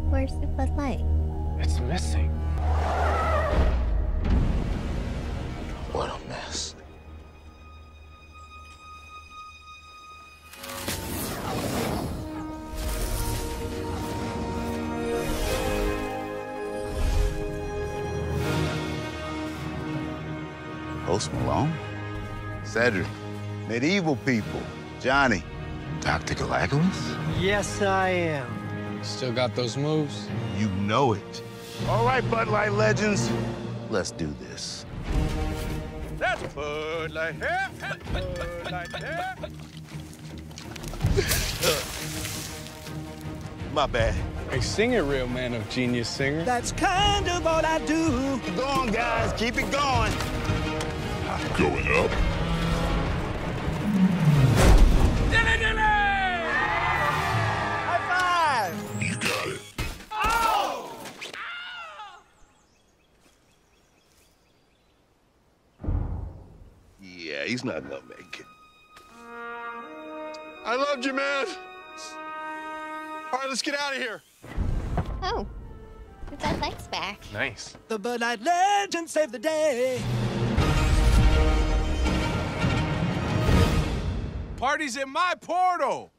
Where's the Bud Light? It's missing. What a mess. Post Malone? Cedric. Medieval people. Johnny. Dr. Galagos? Yes, I am. Still got those moves? You know it. All right, Bud Light legends. Let's do this. That's Bud Light here. Bud Light here. My bad. Hey, sing it, real man of genius singer. That's kind of all I do. Keep going, guys. Keep it going. Going up? Dilly dilly! High five! You got it. Oh! Yeah, he's not gonna make it. I loved you, man. All right, let's get out of here. Oh, the Bud Light's back. Nice. The Bud Light legend saved the day. Party's in my portal.